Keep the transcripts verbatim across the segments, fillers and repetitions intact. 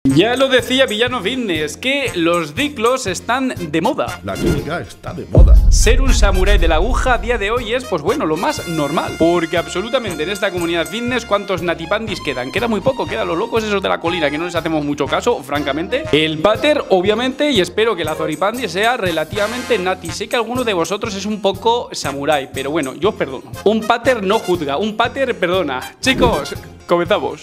Ya lo decía Villano Fitness, que los ciclos están de moda. La química está de moda. Ser un samurái de la aguja a día de hoy es, pues bueno, lo más normal. Porque absolutamente en esta comunidad fitness, ¿cuántos natipandis quedan? Queda muy poco, quedan los locos esos de la colina, que no les hacemos mucho caso, francamente. El pater, obviamente, y espero que la zoripandi sea relativamente nati. Sé que alguno de vosotros es un poco samurái, pero bueno, yo os perdono. Un pater no juzga, un pater perdona. Chicos, comenzamos.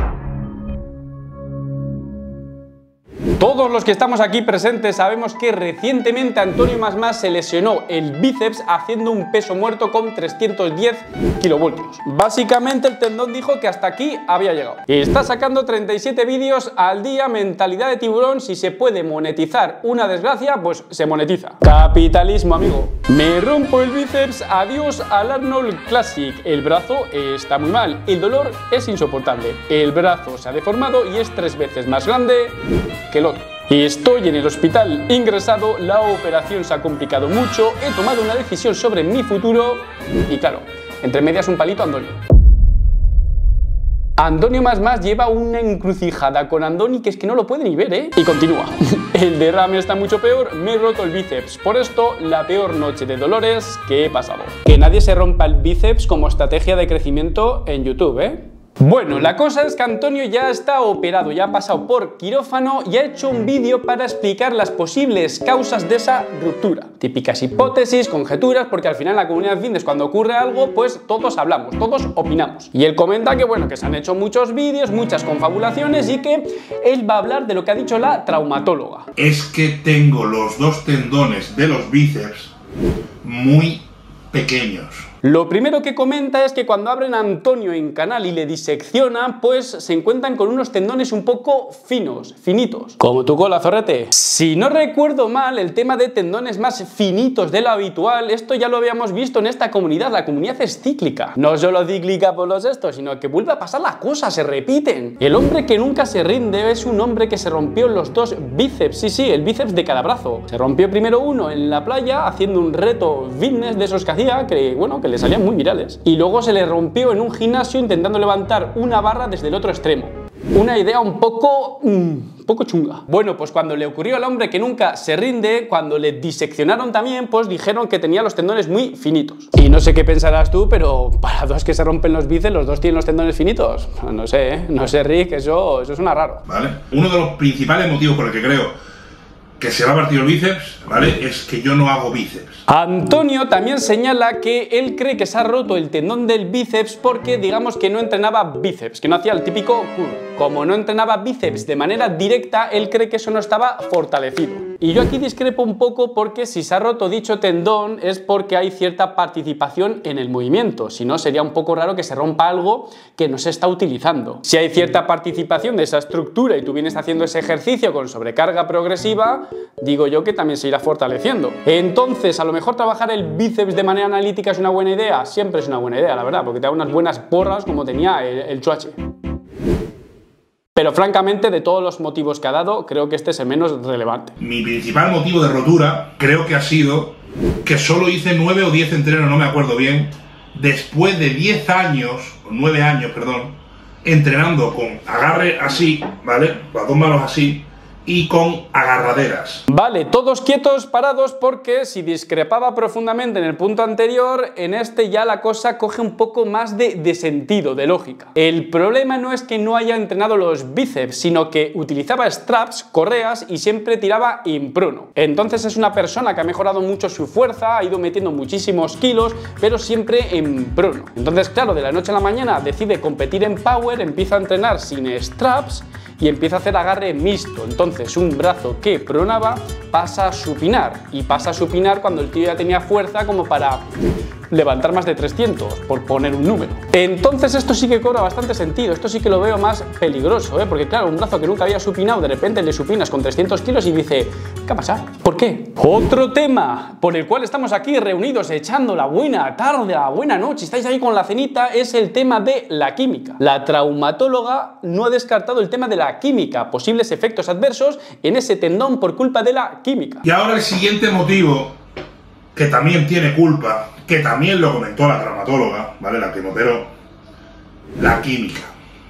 Todos los que estamos aquí presentes sabemos que recientemente Antonio Más Más se lesionó el bíceps haciendo un peso muerto con trescientos diez kilovoltios. Básicamente el tendón dijo que hasta aquí había llegado. Está sacando treinta y siete vídeos al día, mentalidad de tiburón. Si se puede monetizar una desgracia, pues se monetiza. Capitalismo, amigo. Me rompo el bíceps, adiós al Arnold Classic. El brazo está muy mal, el dolor es insoportable. El brazo se ha deformado y es tres veces más grande que el otro. Y estoy en el hospital ingresado, la operación se ha complicado mucho, he tomado una decisión sobre mi futuro y claro, entre medias un palito Antonio. Antonio Más Más lleva una encrucijada con Andoni que es que no lo puede ni ver, ¿eh? Y continúa. El derrame está mucho peor, me he roto el bíceps. Por esto, la peor noche de dolores que he pasado. Que nadie se rompa el bíceps como estrategia de crecimiento en YouTube, ¿eh? Bueno, la cosa es que Antonio ya está operado, ya ha pasado por quirófano y ha hecho un vídeo para explicar las posibles causas de esa ruptura. Típicas hipótesis, conjeturas, porque al final en la comunidad fitness cuando ocurre algo, pues todos hablamos, todos opinamos. Y él comenta que bueno, que se han hecho muchos vídeos, muchas confabulaciones y que él va a hablar de lo que ha dicho la traumatóloga. Es que tengo los dos tendones de los bíceps muy pequeños. Lo primero que comenta es que cuando abren a Antonio en canal y le diseccionan, pues se encuentran con unos tendones un poco finos, finitos. Como tu cola, zorrete. Si no recuerdo mal, el tema de tendones más finitos de lo habitual, esto ya lo habíamos visto en esta comunidad. La comunidad es cíclica. No solo cíclica por los estos, sino que vuelve a pasar las cosas, se repiten. El hombre que nunca se rinde es un hombre que se rompió los dos bíceps. Sí, sí, el bíceps de cada brazo. Se rompió primero uno en la playa haciendo un reto fitness de esos que hacía, que bueno, que le salían muy virales. Y luego se le rompió en un gimnasio intentando levantar una barra desde el otro extremo. Una idea un poco... Mmm, poco chunga. Bueno, pues cuando le ocurrió al hombre que nunca se rinde, cuando le diseccionaron también, pues dijeron que tenía los tendones muy finitos. Y no sé qué pensarás tú, pero para dos que se rompen los bíceps, los dos tienen los tendones finitos. No sé, ¿eh? No sé, Rick, eso, eso suena raro. ¿Vale? Uno de los principales motivos por el que creo que se va a partir el bíceps, ¿vale? Es que yo no hago bíceps. Antonio también señala que él cree que se ha roto el tendón del bíceps porque digamos que no entrenaba bíceps, que no hacía el típico curl. Como no entrenaba bíceps de manera directa, él cree que eso no estaba fortalecido. Y yo aquí discrepo un poco porque si se ha roto dicho tendón es porque hay cierta participación en el movimiento. Si no, sería un poco raro que se rompa algo que no se está utilizando. Si hay cierta participación de esa estructura y tú vienes haciendo ese ejercicio con sobrecarga progresiva, digo yo que también se irá fortaleciendo. Entonces, a lo mejor trabajar el bíceps de manera analítica es una buena idea. Siempre es una buena idea, la verdad, porque te da unas buenas porras como tenía el, el Chuache. Pero francamente, de todos los motivos que ha dado, creo que este es el menos relevante. Mi principal motivo de rotura creo que ha sido que solo hice nueve o diez entrenos, no me acuerdo bien, después de diez años, o nueve años, perdón, entrenando con agarre así, ¿vale? Las dos manos así, y con agarraderas. Vale, todos quietos, parados, porque si discrepaba profundamente en el punto anterior, en este ya la cosa coge un poco más de, de sentido, de lógica. El problema no es que no haya entrenado los bíceps, sino que utilizaba straps, correas y siempre tiraba en prono. Entonces es una persona que ha mejorado mucho su fuerza, ha ido metiendo muchísimos kilos, pero siempre en prono. Entonces, claro, de la noche a la mañana decide competir en power, empieza a entrenar sin straps y empieza a hacer agarre mixto. Entonces un brazo que pronaba pasa a supinar, y pasa a supinar cuando el tío ya tenía fuerza como para levantar más de trescientos, por poner un número. Entonces esto sí que cobra bastante sentido, esto sí que lo veo más peligroso, ¿eh? Porque claro, un brazo que nunca había supinado, de repente le supinas con trescientos kilos y dice, ¿qué ha pasado? ¿Por qué? Otro tema por el cual estamos aquí reunidos echando la buena tarde, la buena noche, estáis ahí con la cenita, es el tema de la química. La traumatóloga no ha descartado el tema de la química, posibles efectos adversos en ese tendón por culpa de la química. Y ahora el siguiente motivo, que también tiene culpa, que también lo comentó la traumatóloga, ¿vale? La Timotero, la química.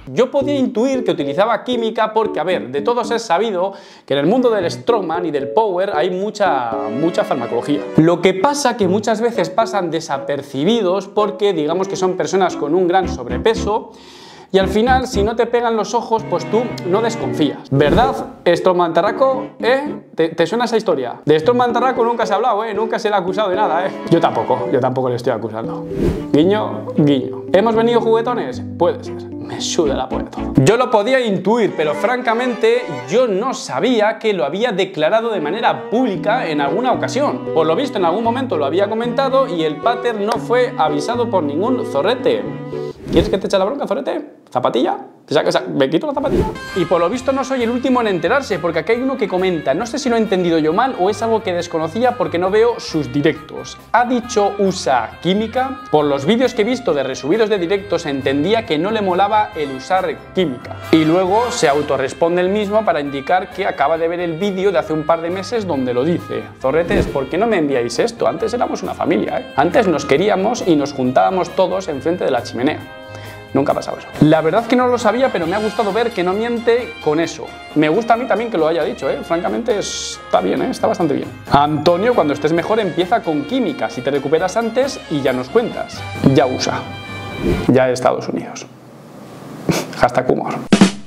Yo podía intuir que utilizaba química porque, a ver, de todos es sabido que en el mundo del strongman y del power hay mucha, mucha farmacología. Lo que pasa que muchas veces pasan desapercibidos porque digamos que son personas con un gran sobrepeso y al final, si no te pegan los ojos, pues tú no desconfías. ¿Verdad, Strongman Tarraco? ¿Eh? ¿Te, ¿Te suena esa historia? De Strongman Tarraco nunca se ha hablado, ¿eh? Nunca se le ha acusado de nada, ¿eh? Yo tampoco, yo tampoco le estoy acusando. Guiño, guiño. ¿Hemos venido juguetones? Puede ser. Me suda la polla todo. Yo lo podía intuir, pero francamente yo no sabía que lo había declarado de manera pública en alguna ocasión. Por lo visto, en algún momento lo había comentado y el pater no fue avisado por ningún zorrete. ¿Quieres que te eche la bronca, zorrete? ¿Zapatilla? ¿Me quito la zapatilla? Y por lo visto no soy el último en enterarse, porque aquí hay uno que comenta, no sé si lo he entendido yo mal o es algo que desconocía porque no veo sus directos. Ha dicho usa química. Por los vídeos que he visto de resubidos de directos entendía que no le molaba el usar química. Y luego se autorresponde el mismo para indicar que acaba de ver el vídeo de hace un par de meses donde lo dice. Zorretes, ¿por qué no me enviáis esto? Antes éramos una familia, ¿eh? Antes nos queríamos y nos juntábamos todos enfrente de la chimenea. Nunca ha pasado eso. La verdad que no lo sabía, pero me ha gustado ver que no miente con eso. Me gusta a mí también que lo haya dicho, ¿eh? Francamente está bien, ¿eh? Está bastante bien. Antonio, cuando estés mejor empieza con química. Si te recuperas antes y ya nos cuentas. Ya usa. Ya Estados Unidos. Hashtag humor.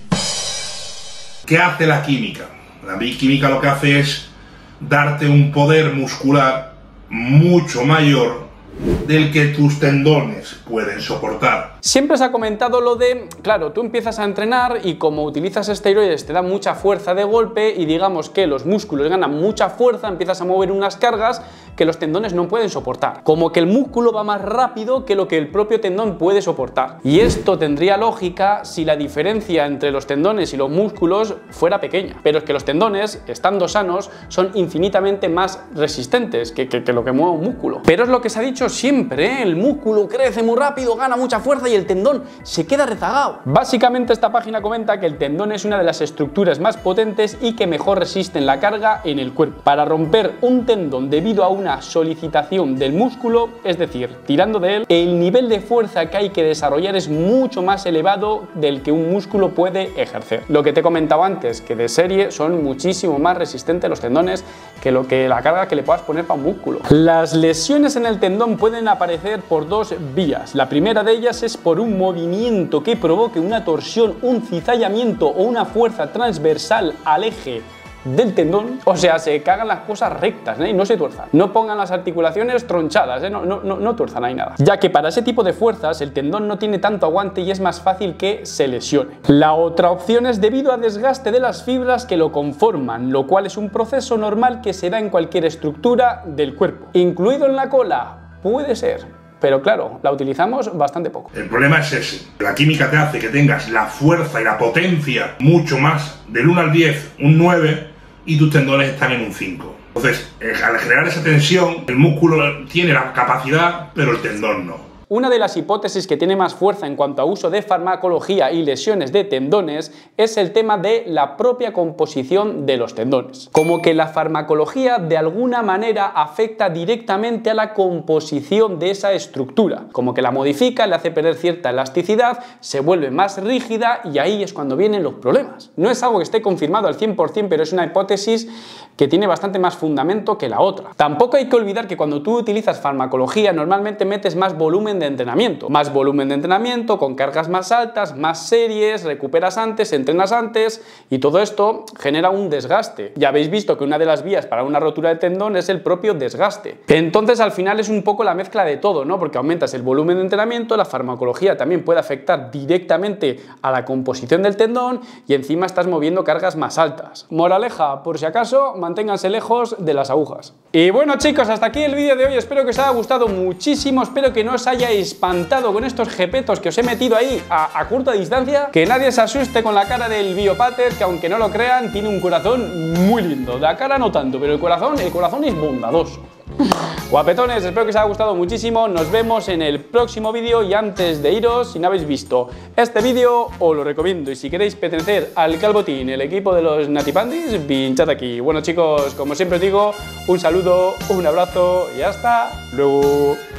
¿Qué hace la química? La química lo que hace es darte un poder muscular mucho mayor del que tus tendones pueden soportar. Siempre se ha comentado lo de, claro, tú empiezas a entrenar y como utilizas esteroides te da mucha fuerza de golpe y digamos que los músculos ganan mucha fuerza, empiezas a mover unas cargas que los tendones no pueden soportar. Como que el músculo va más rápido que lo que el propio tendón puede soportar. Y esto tendría lógica si la diferencia entre los tendones y los músculos fuera pequeña. Pero es que los tendones, estando sanos, son infinitamente más resistentes que, que, que lo que mueve un músculo. Pero es lo que se ha dicho siempre, ¿eh? El músculo crece muy rápido, gana mucha fuerza y el tendón se queda rezagado. Básicamente esta página comenta que el tendón es una de las estructuras más potentes y que mejor resisten la carga en el cuerpo. Para romper un tendón debido a una solicitación del músculo, es decir, tirando de él, el nivel de fuerza que hay que desarrollar es mucho más elevado del que un músculo puede ejercer. Lo que te he comentado antes, que de serie son muchísimo más resistentes los tendones que lo que la carga que le puedas poner para un músculo. Las lesiones en el tendón pueden aparecer por dos vías. La primera de ellas es por un movimiento que provoque una torsión, un cizallamiento o una fuerza transversal al eje del tendón, o sea, se cagan las cosas rectas, ¿eh? Y no se tuerzan. No pongan las articulaciones tronchadas, ¿eh? no, no, no, no tuerzan ahí nada. Ya que para ese tipo de fuerzas el tendón no tiene tanto aguante y es más fácil que se lesione. La otra opción es debido a desgaste de las fibras que lo conforman, lo cual es un proceso normal que se da en cualquier estructura del cuerpo. ¿Incluido en la cola? Puede ser. Pero claro, la utilizamos bastante poco. El problema es ese. La química te hace que tengas la fuerza y la potencia mucho más del uno al diez, un nueve, y tus tendones están en un cinco. Entonces, al generar esa tensión, el músculo tiene la capacidad, pero el tendón no. Una de las hipótesis que tiene más fuerza en cuanto a uso de farmacología y lesiones de tendones es el tema de la propia composición de los tendones. Como que la farmacología de alguna manera afecta directamente a la composición de esa estructura. Como que la modifica, le hace perder cierta elasticidad, se vuelve más rígida y ahí es cuando vienen los problemas. No es algo que esté confirmado al cien por cien, pero es una hipótesis que tiene bastante más fundamento que la otra. Tampoco hay que olvidar que cuando tú utilizas farmacología normalmente metes más volumen de entrenamiento, más volumen de entrenamiento con cargas más altas, más series, recuperas antes, entrenas antes y todo esto genera un desgaste. Ya habéis visto que una de las vías para una rotura de tendón es el propio desgaste. Entonces al final es un poco la mezcla de todo, ¿no? Porque aumentas el volumen de entrenamiento, la farmacología también puede afectar directamente a la composición del tendón y encima estás moviendo cargas más altas. Moraleja, por si acaso, manténganse lejos de las agujas. Y bueno chicos, hasta aquí el vídeo de hoy, espero que os haya gustado muchísimo, espero que no os haya espantado con estos jepetos que os he metido ahí a, a corta distancia, que nadie se asuste con la cara del Biopater, que aunque no lo crean, tiene un corazón muy lindo. La cara no tanto, pero el corazón, el corazón es bondadoso. Guapetones, espero que os haya gustado muchísimo, nos vemos en el próximo vídeo y antes de iros, si no habéis visto este vídeo, os lo recomiendo y si queréis pertenecer al Calvotín, el equipo de los Natipandis, pinchad aquí. Bueno chicos, como siempre os digo, un saludo, un abrazo y hasta luego.